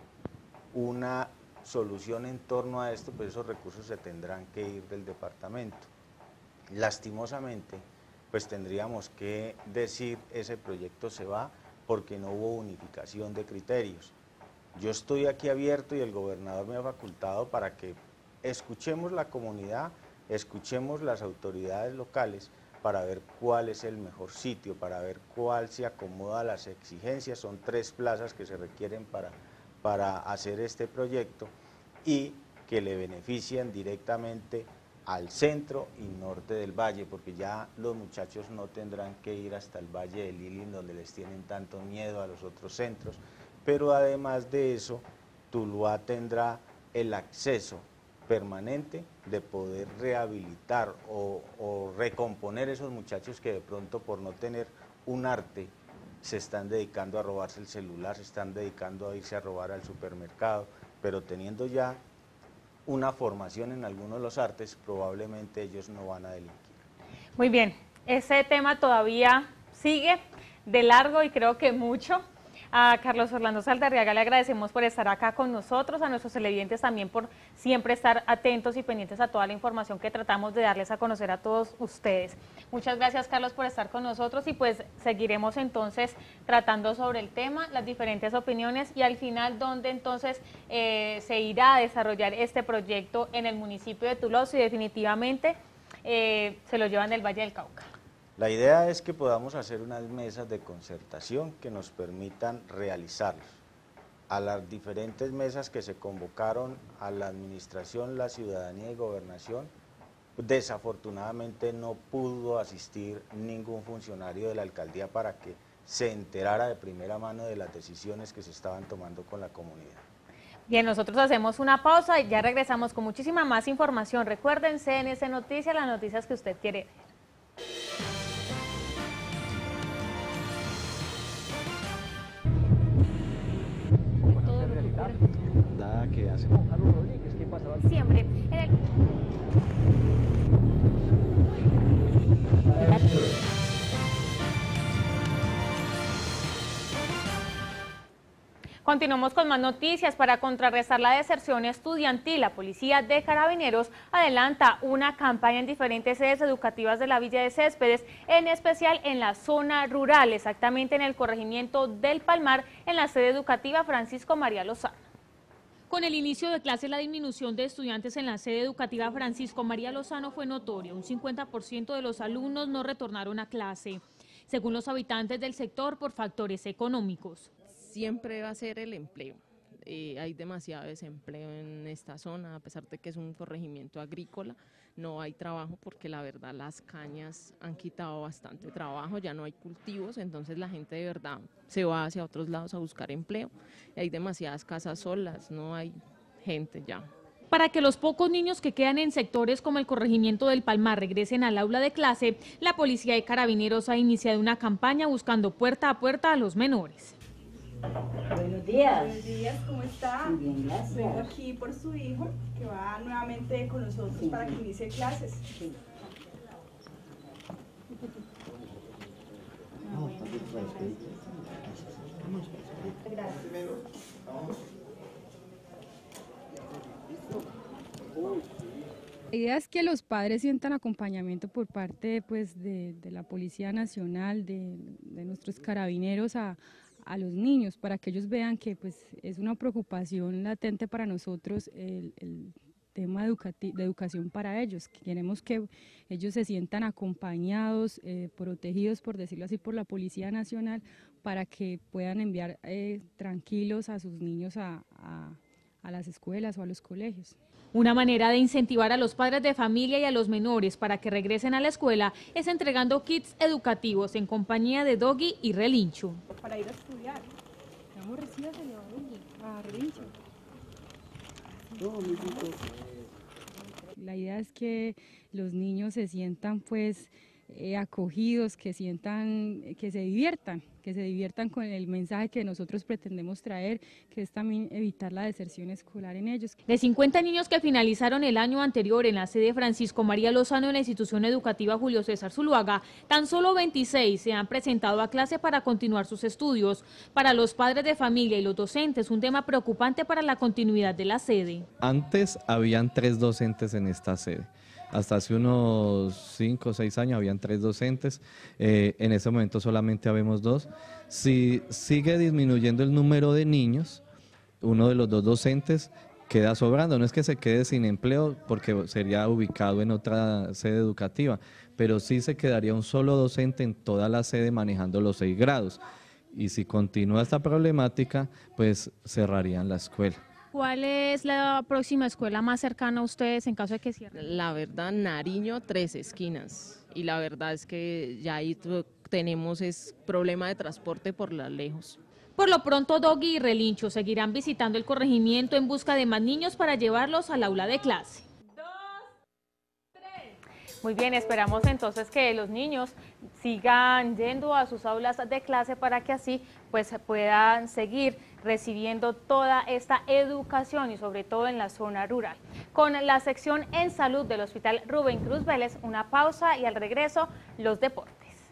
una solución en torno a esto, pues esos recursos se tendrán que ir del departamento. Lastimosamente, pues tendríamos que decir ese proyecto se va porque no hubo unificación de criterios. Yo estoy aquí abierto y el gobernador me ha facultado para que escuchemos la comunidad, escuchemos las autoridades locales para ver cuál es el mejor sitio, para ver cuál se acomoda a las exigencias. Son 3 plazas que se requieren para hacer este proyecto y que le benefician directamente al centro y norte del valle, porque ya los muchachos no tendrán que ir hasta el Valle de Lili, donde les tienen tanto miedo a los otros centros, pero además de eso, Tuluá tendrá el acceso permanente de poder rehabilitar o recomponer esos muchachos que de pronto, por no tener un arte, se están dedicando a robarse el celular, se están dedicando a irse a robar al supermercado, pero teniendo ya una formación en algunos de los artes, probablemente ellos no van a delinquir. Muy bien, ese tema todavía sigue de largo y creo que mucho. A Carlos Orlando Saldarriaga le agradecemos por estar acá con nosotros, a nuestros televidentes también por siempre estar atentos y pendientes a toda la información que tratamos de darles a conocer a todos ustedes. Muchas gracias, Carlos, por estar con nosotros, y pues seguiremos entonces tratando sobre el tema, las diferentes opiniones y al final dónde entonces se irá a desarrollar este proyecto en el municipio de Tuluá, y definitivamente se lo llevan del Valle del Cauca. La idea es que podamos hacer unas mesas de concertación que nos permitan realizarlos. a las diferentes mesas que se convocaron a la administración, la ciudadanía y gobernación, desafortunadamente no pudo asistir ningún funcionario de la alcaldía para que se enterara de primera mano de las decisiones que se estaban tomando con la comunidad. Bien, nosotros hacemos una pausa y ya regresamos con muchísima más información. Recuerden, CNC Noticias, las noticias que usted quiere ver. ¿Qué hace? Siempre. En el... Continuamos con más noticias. Para contrarrestar la deserción estudiantil, la Policía de Carabineros adelanta una campaña en diferentes sedes educativas de la Villa de Céspedes, en especial en la zona rural, exactamente en el corregimiento del Palmar, en la sede educativa Francisco María Lozano. Con el inicio de clases, la disminución de estudiantes en la sede educativa Francisco María Lozano fue notoria. Un 50% de los alumnos no retornaron a clase, según los habitantes del sector, por factores económicos. Siempre va a ser el empleo. Hay demasiado desempleo en esta zona, a pesar de que es un corregimiento agrícola, no hay trabajo porque la verdad las cañas han quitado bastante trabajo, ya no hay cultivos, entonces la gente de verdad se va hacia otros lados a buscar empleo. Hay demasiadas casas solas, no hay gente ya. Para que los pocos niños que quedan en sectores como el corregimiento del Palmar regresen al aula de clase, la Policía de Carabineros ha iniciado una campaña buscando puerta a puerta a los menores. Buenos días. Buenos días, ¿cómo está? Muy bien, gracias. Vengo aquí por su hijo, que va nuevamente con nosotros para que inicie clases. Sí. Gracias. La idea es que los padres sientan acompañamiento por parte pues, de la Policía Nacional, de nuestros carabineros a los niños, para que ellos vean que pues, es una preocupación latente para nosotros el tema de educación para ellos. Queremos que ellos se sientan acompañados, protegidos, por decirlo así, por la Policía Nacional, para que puedan enviar tranquilos a sus niños a las escuelas o a los colegios. Una manera de incentivar a los padres de familia y a los menores para que regresen a la escuela es entregando kits educativos en compañía de Doggy y Relincho. Para ir a estudiar. Vamos, recíbaselo a Relincho. La idea es que los niños se sientan pues acogidos, que se diviertan con el mensaje que nosotros pretendemos traer, que es también evitar la deserción escolar en ellos. De 50 niños que finalizaron el año anterior en la sede Francisco María Lozano en la institución educativa Julio César Zuluaga, tan solo 26 se han presentado a clase para continuar sus estudios. Para los padres de familia y los docentes, un tema preocupante para la continuidad de la sede. Antes habían 3 docentes en esta sede. Hasta hace unos 5 o 6 años habían 3 docentes, en ese momento solamente habemos 2. Si sigue disminuyendo el número de niños, uno de los 2 docentes queda sobrando. No es que se quede sin empleo porque sería ubicado en otra sede educativa, pero sí se quedaría un solo docente en toda la sede manejando los 6 grados. Y si continúa esta problemática, pues cerrarían la escuela. ¿Cuál es la próxima escuela más cercana a ustedes en caso de que cierren? La verdad, Nariño, 3 esquinas. Y la verdad es que ya ahí tenemos problema de transporte por las lejos. Por lo pronto, Doggy y Relincho seguirán visitando el corregimiento en busca de más niños para llevarlos al aula de clase. Muy bien, esperamos entonces que los niños sigan yendo a sus aulas de clase para que así pues puedan seguir recibiendo toda esta educación y sobre todo en la zona rural. Con la sección en salud del Hospital Rubén Cruz Vélez, una pausa y al regreso los deportes.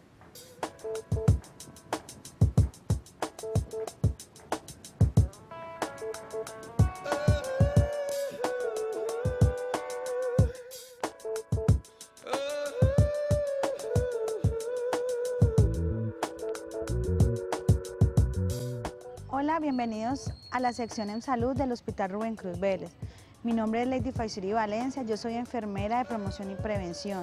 Hola, bienvenidos a la sección en salud del Hospital Rubén Cruz Vélez. Mi nombre es Lady Faisuri Valencia, yo soy enfermera de promoción y prevención.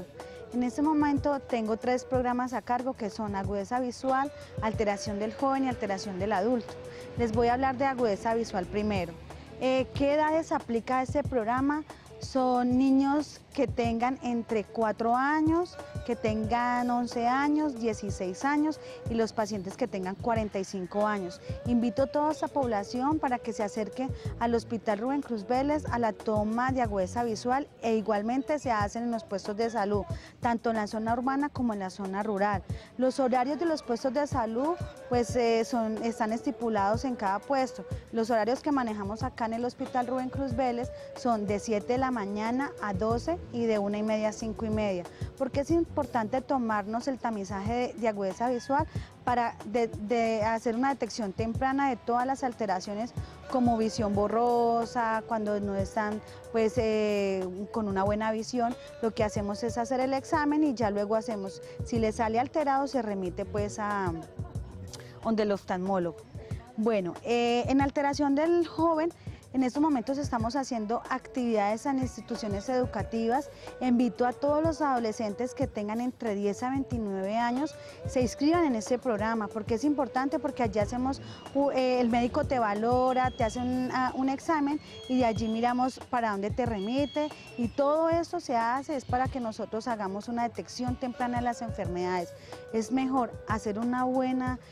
En este momento tengo 3 programas a cargo que son agudeza visual, alteración del joven y alteración del adulto. Les voy a hablar de agudeza visual primero. ¿Qué edades aplica este programa? Son niños que tengan entre 4 años, que tengan 11 años, 16 años y los pacientes que tengan 45 años. Invito a toda esta población para que se acerque al Hospital Rubén Cruz Vélez a la toma de agudeza visual e igualmente se hacen en los puestos de salud, tanto en la zona urbana como en la zona rural. Los horarios de los puestos de salud pues están estipulados en cada puesto. Los horarios que manejamos acá en el Hospital Rubén Cruz Vélez son de 7 de la mañana a 12 y de 1:30 a 5:30, porque es importante tomarnos el tamizaje de agudeza visual para hacer una detección temprana de todas las alteraciones como visión borrosa, cuando no están pues con una buena visión. Lo que hacemos es hacer el examen y ya luego hacemos, si le sale alterado se remite pues a donde el oftalmólogo. Bueno, en alteración del joven, en estos momentos estamos haciendo actividades en instituciones educativas. Invito a todos los adolescentes que tengan entre 10 a 29 años se inscriban en este programa, porque es importante, porque allá hacemos, el médico te valora, te hace un examen y de allí miramos para dónde te remite, y todo esto se hace es para que nosotros hagamos una detección temprana de las enfermedades. Es mejor hacer una buena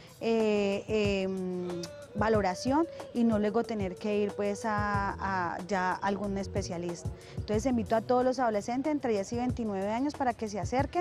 valoración y no luego tener que ir pues a algún especialista. Entonces invito a todos los adolescentes entre 10 y 29 años para que se acerquen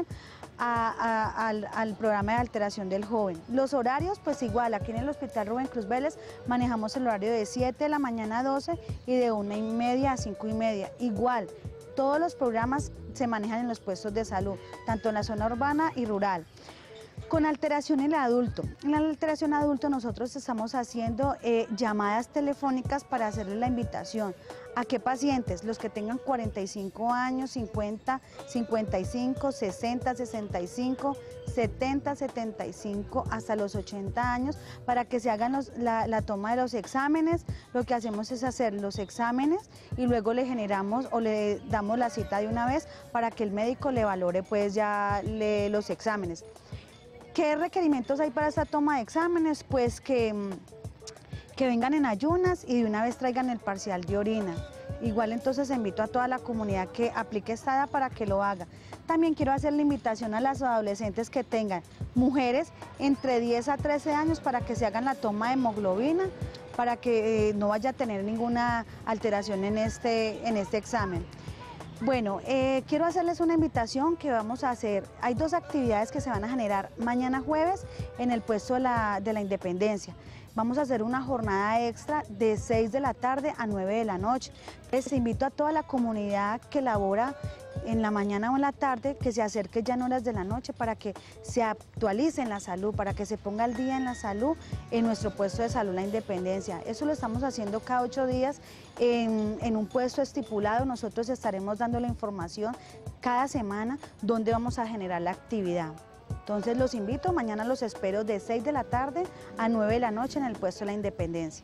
al programa de alteración del joven. Los horarios pues igual, aquí en el Hospital Rubén Cruz Vélez manejamos el horario de 7 de la mañana a 12 y de 1:30 a 5:30. Igual, todos los programas se manejan en los puestos de salud, tanto en la zona urbana y rural. Con alteración en el adulto. En la alteración adulto nosotros estamos haciendo llamadas telefónicas para hacerles la invitación. ¿A qué pacientes? Los que tengan 45 años, 50, 55, 60, 65, 70, 75, hasta los 80 años, para que se hagan la toma de los exámenes. Lo que hacemos es hacer los exámenes y luego le generamos o le damos la cita de una vez para que el médico le valore pues ya los exámenes. ¿Qué requerimientos hay para esta toma de exámenes? Pues que vengan en ayunas y de una vez traigan el parcial de orina. Igual entonces invito a toda la comunidad que aplique esta edad para que lo haga. También quiero hacer la invitación a las adolescentes que tengan mujeres entre 10 a 13 años para que se hagan la toma de hemoglobina, para que no vaya a tener ninguna alteración en este examen. Bueno, quiero hacerles una invitación que vamos a hacer. Hay 2 actividades que se van a generar mañana jueves en el puesto de la Independencia. Vamos a hacer una jornada extra de 6 de la tarde a 9 de la noche. Les invito a toda la comunidad que labora en la mañana o en la tarde, que se acerque ya en horas de la noche para que se actualice en la salud, para que se ponga al día en la salud en nuestro puesto de salud La Independencia. Eso lo estamos haciendo cada 8 días en un puesto estipulado. Nosotros estaremos dando la información cada semana dónde vamos a generar la actividad. Entonces los invito, mañana los espero de 6 de la tarde a 9 de la noche en el puesto de La Independencia.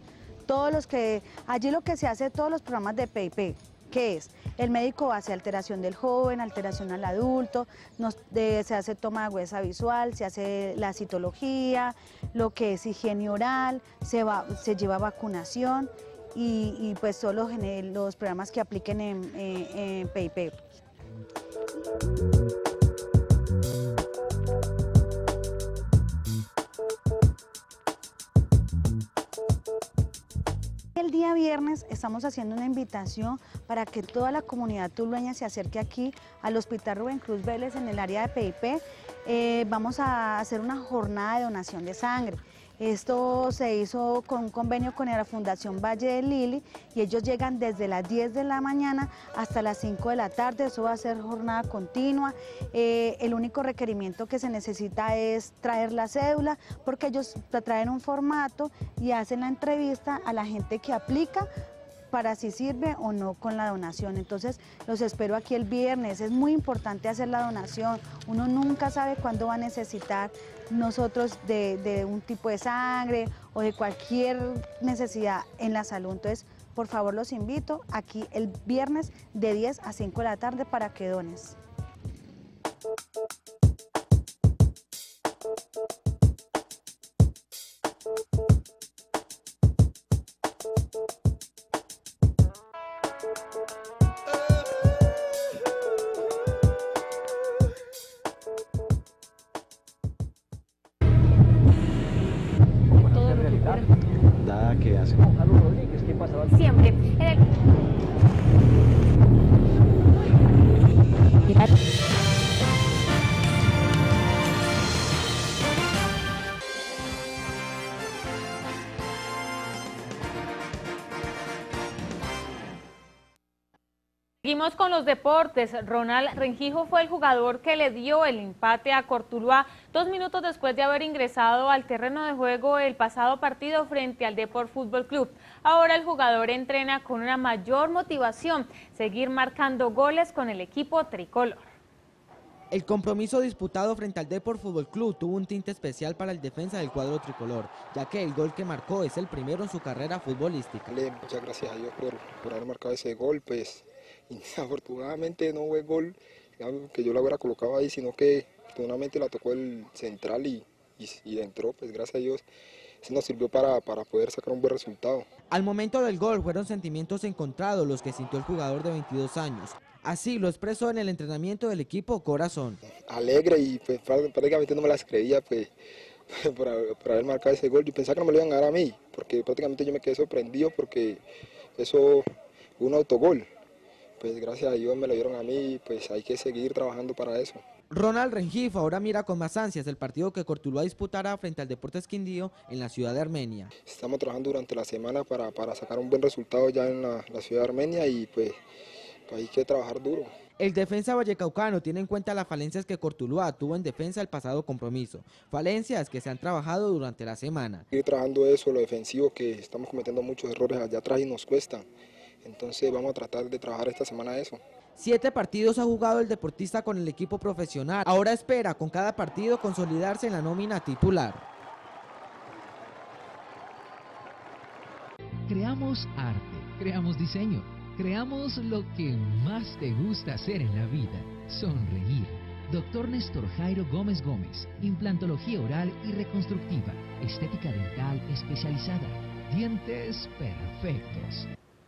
Allí lo que se hace, todos los programas de PIP, ¿qué es? El médico hace alteración del joven, alteración al adulto, se hace toma de agudeza visual, se hace la citología, lo que es higiene oral, se lleva vacunación y pues son los programas que apliquen en PIP. El día viernes estamos haciendo una invitación para que toda la comunidad tulueña se acerque aquí al Hospital Rubén Cruz Vélez en el área de PIP. Vamos a hacer una jornada de donación de sangre. Esto se hizo con un convenio con la Fundación Valle de Lili y ellos llegan desde las 10 de la mañana hasta las 5 de la tarde. Eso va a ser jornada continua. El único requerimiento que se necesita es traer la cédula, porque ellos traen un formato y hacen la entrevista a la gente que aplica para si sirve o no con la donación. Entonces los espero aquí el viernes. Es muy importante hacer la donación. Uno nunca sabe cuándo va a necesitar nosotros de un tipo de sangre o de cualquier necesidad en la salud. Entonces, por favor, los invito aquí el viernes de 10 a 5 de la tarde para que dones. jugada que hacen. Siempre en el... Seguimos con los deportes. Ronald Rengifo fue el jugador que le dio el empate a Cortuluá 2 minutos después de haber ingresado al terreno de juego el pasado partido frente al Depor Fútbol Club. Ahora el jugador entrena con una mayor motivación, seguir marcando goles con el equipo tricolor. El compromiso disputado frente al Depor Fútbol Club tuvo un tinte especial para el defensa del cuadro tricolor, ya que el gol que marcó es el primero en su carrera futbolística. Muchas gracias a Dios por haber marcado ese gol, pues afortunadamente no fue gol que yo la hubiera colocado ahí, sino que afortunadamente la tocó el central y entró, pues gracias a Dios. Eso nos sirvió para poder sacar un buen resultado. Al momento del gol fueron sentimientos encontrados los que sintió el jugador de 22 años. Así lo expresó en el entrenamiento del equipo Corazón. Alegre y pues prácticamente no me las creía pues, por haber marcado ese gol. Yo pensaba que no me lo iban a dar a mí, porque prácticamente yo me quedé sorprendido porque eso fue un autogol. Pues gracias a Dios me lo dieron a mí y pues hay que seguir trabajando para eso. Ronald Rengifo ahora mira con más ansias el partido que Cortuluá disputará frente al Deportes Quindío en la ciudad de Armenia. Estamos trabajando durante la semana para sacar un buen resultado ya en la ciudad de Armenia y pues hay que trabajar duro. El defensa vallecaucano tiene en cuenta las falencias que Cortuluá tuvo en defensa del pasado compromiso, falencias que se han trabajado durante la semana. Seguir trabajando eso, lo defensivo, que estamos cometiendo muchos errores allá atrás y nos cuesta. Entonces vamos a tratar de trabajar esta semana eso. 7 partidos ha jugado el deportista con el equipo profesional. Ahora espera con cada partido consolidarse en la nómina titular. Creamos arte, creamos diseño, creamos lo que más te gusta hacer en la vida, sonreír. Dr. Néstor Jairo Gómez Gómez, implantología oral y reconstructiva, estética dental especializada, dientes perfectos.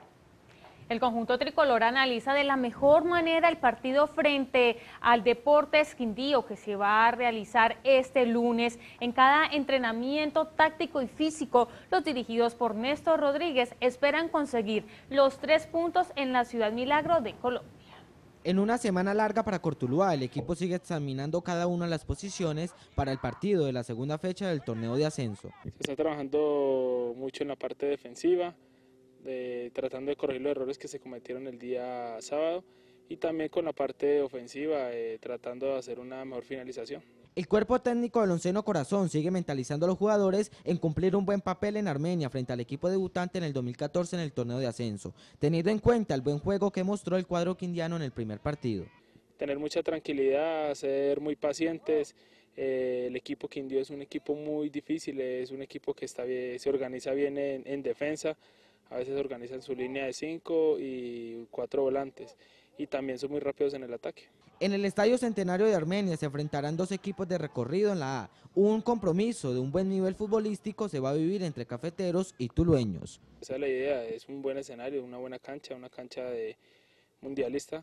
El conjunto tricolor analiza de la mejor manera el partido frente al Deportes Quindío que se va a realizar este lunes. En cada entrenamiento táctico y físico, los dirigidos por Néstor Rodríguez esperan conseguir los 3 puntos en la Ciudad Milagro de Colombia. En una semana larga para Cortuluá, el equipo sigue examinando cada una de las posiciones para el partido de la segunda fecha del torneo de ascenso. Se está trabajando mucho en la parte defensiva, tratando de corregir los errores que se cometieron el día sábado y también con la parte ofensiva, tratando de hacer una mejor finalización. El cuerpo técnico del Onceno Corazón sigue mentalizando a los jugadores en cumplir un buen papel en Armenia frente al equipo debutante en el 2014 en el torneo de ascenso, teniendo en cuenta el buen juego que mostró el cuadro quindiano en el primer partido. Tener mucha tranquilidad, ser muy pacientes. El equipo Quindío es un equipo muy difícil, es un equipo que se organiza bien en defensa. A veces organizan su línea de 5 y 4 volantes y también son muy rápidos en el ataque. En el Estadio Centenario de Armenia se enfrentarán 2 equipos de recorrido en la A. Un compromiso de un buen nivel futbolístico se va a vivir entre cafeteros y tulueños. Esa es la idea, es un buen escenario, una buena cancha, una cancha de mundialista.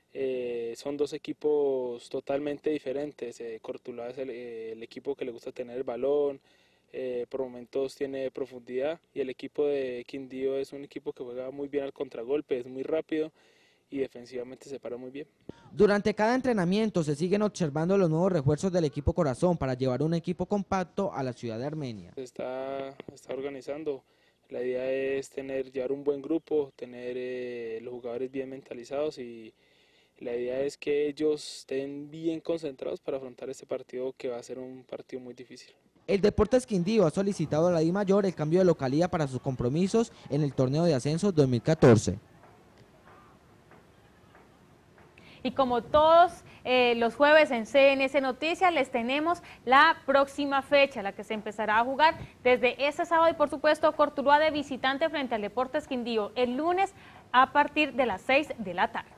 Son 2 equipos totalmente diferentes. Cortuluá es el equipo que le gusta tener el balón. Por momentos tiene profundidad y el equipo de Quindío es un equipo que juega muy bien al contragolpe, es muy rápido y defensivamente se para muy bien. Durante cada entrenamiento se siguen observando los nuevos refuerzos del equipo Corazón para llevar un equipo compacto a la ciudad de Armenia. Se está organizando, la idea es llevar un buen grupo, tener los jugadores bien mentalizados y la idea es que ellos estén bien concentrados para afrontar este partido que va a ser un partido muy difícil. El Deportes Quindío ha solicitado a la DIMAYOR el cambio de localía para sus compromisos en el torneo de ascenso 2014. Y como todos los jueves en CNS Noticias les tenemos la próxima fecha, la que se empezará a jugar desde este sábado y por supuesto Cortuluá de visitante frente al Deportes Quindío el lunes a partir de las 6 de la tarde.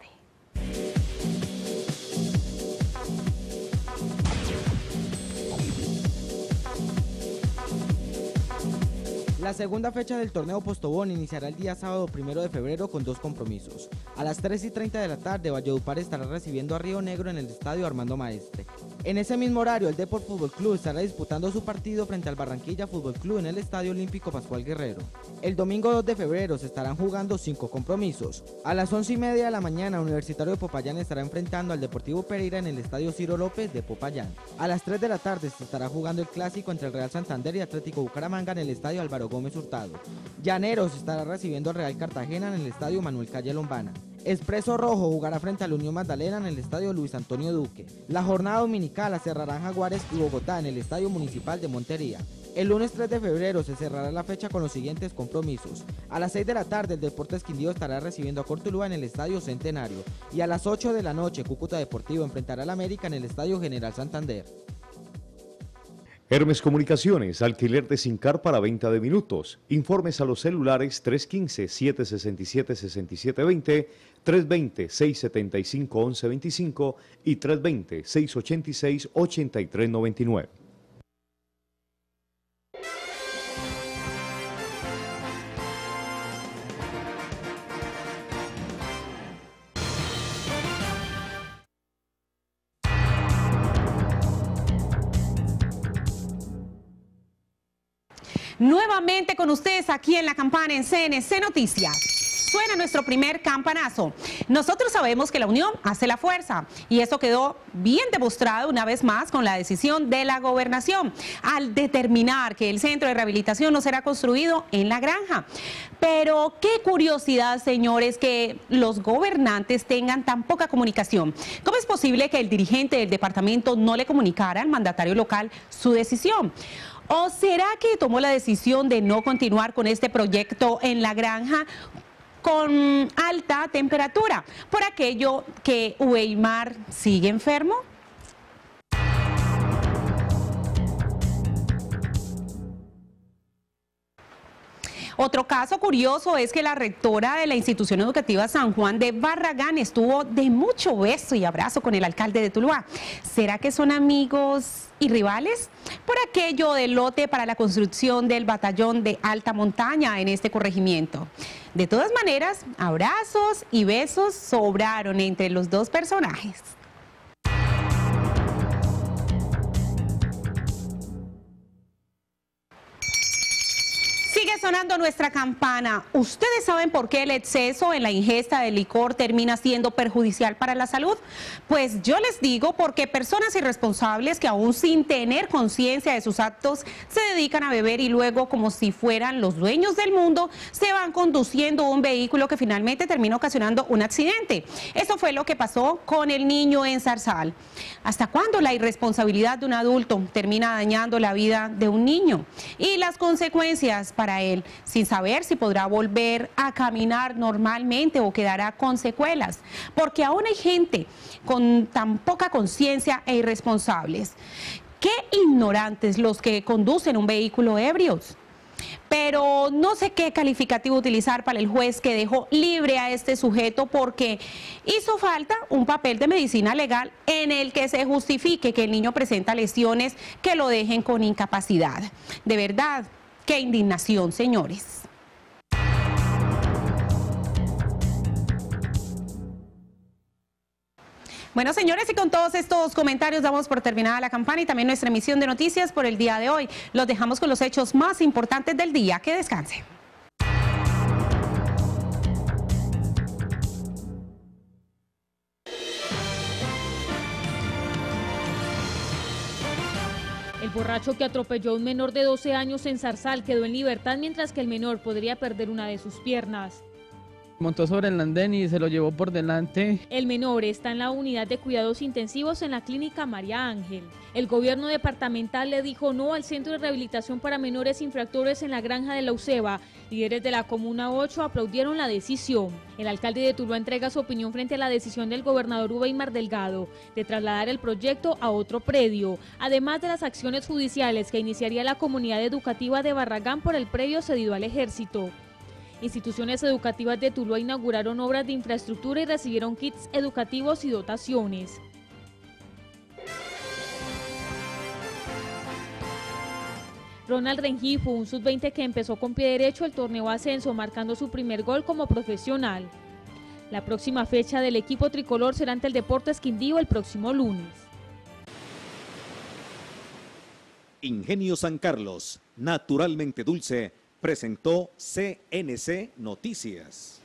La segunda fecha del torneo Postobón iniciará el día sábado 1 de febrero con 2 compromisos. A las 3:30 de la tarde, Valledupar estará recibiendo a Río Negro en el estadio Armando Maestre. En ese mismo horario, el Depor Fútbol Club estará disputando su partido frente al Barranquilla Fútbol Club en el Estadio Olímpico Pascual Guerrero. El domingo 2 de febrero se estarán jugando 5 compromisos. A las 11:30 de la mañana, Universitario de Popayán estará enfrentando al Deportivo Pereira en el Estadio Ciro López de Popayán. A las 3 de la tarde se estará jugando el clásico entre el Real Santander y Atlético Bucaramanga en el Estadio Álvaro Gómez Hurtado. Llaneros estará recibiendo al Real Cartagena en el Estadio Manuel Calle Lombana. Expreso Rojo jugará frente a la Unión Magdalena en el Estadio Luis Antonio Duque. La jornada dominical la cerrarán Jaguares y Bogotá en el Estadio Municipal de Montería. El lunes 3 de febrero se cerrará la fecha con los siguientes compromisos. A las 6 de la tarde el Deportes Quindío estará recibiendo a Cortuluá en el Estadio Centenario. Y a las 8 de la noche Cúcuta Deportivo enfrentará al América en el Estadio General Santander. Hermes Comunicaciones, alquiler de SIM-Card para venta de minutos. Informes a los celulares 315-767-6720, 320-675-1125 y 320-686-8399. Nuevamente con ustedes aquí en La Campana en CNC Noticias. Suena nuestro primer campanazo. Nosotros sabemos que la unión hace la fuerza y eso quedó bien demostrado una vez más con la decisión de la gobernación al determinar que el centro de rehabilitación no será construido en La Granja. Pero qué curiosidad, señores, que los gobernantes tengan tan poca comunicación. ¿Cómo es posible que el dirigente del departamento no le comunicara al mandatario local su decisión? ¿O será que tomó la decisión de no continuar con este proyecto en La Granja con alta temperatura, por aquello que Weimar sigue enfermo? Otro caso curioso es que la rectora de la institución educativa San Juan de Barragán estuvo de mucho beso y abrazo con el alcalde de Tuluá. ¿Será que son amigos y rivales? Por aquello del lote para la construcción del batallón de alta montaña en este corregimiento. De todas maneras, abrazos y besos sobraron entre los dos personajes. Sigue sonando nuestra campana. ¿Ustedes saben por qué el exceso en la ingesta de licor termina siendo perjudicial para la salud? Pues yo les digo porque personas irresponsables que aún sin tener conciencia de sus actos se dedican a beber y luego, como si fueran los dueños del mundo, se van conduciendo un vehículo que finalmente termina ocasionando un accidente. Eso fue lo que pasó con el niño en Zarzal. ¿Hasta cuándo la irresponsabilidad de un adulto termina dañando la vida de un niño? Y las consecuencias para él, sin saber si podrá volver a caminar normalmente o quedará con secuelas, porque aún hay gente con tan poca conciencia e irresponsables. Qué ignorantes los que conducen un vehículo ebrios. Pero no sé qué calificativo utilizar para el juez que dejó libre a este sujeto porque hizo falta un papel de medicina legal en el que se justifique que el niño presenta lesiones que lo dejen con incapacidad. De verdad, qué indignación, señores. Bueno, señores, y con todos estos comentarios damos por terminada la campana y también nuestra emisión de noticias por el día de hoy. Los dejamos con los hechos más importantes del día. Que descanse. El borracho que atropelló a un menor de 12 años en Zarzal quedó en libertad mientras que el menor podría perder una de sus piernas. Montó sobre el andén y se lo llevó por delante. El menor está en la unidad de cuidados intensivos en la clínica María Ángel. El gobierno departamental le dijo no al centro de rehabilitación para menores infractores en la granja de La Uceba. Líderes de la Comuna 8 aplaudieron la decisión. El alcalde de Tuluá entrega su opinión frente a la decisión del gobernador Weimar Delgado de trasladar el proyecto a otro predio, además de las acciones judiciales que iniciaría la comunidad educativa de Barragán por el predio cedido al ejército. Instituciones educativas de Tuluá inauguraron obras de infraestructura y recibieron kits educativos y dotaciones. Ronald Rengifo, un sub-20 que empezó con pie derecho el torneo Ascenso, marcando su primer gol como profesional. La próxima fecha del equipo tricolor será ante el Deportes Quindío el próximo lunes. Ingenio San Carlos, naturalmente dulce, presentó CNC Noticias.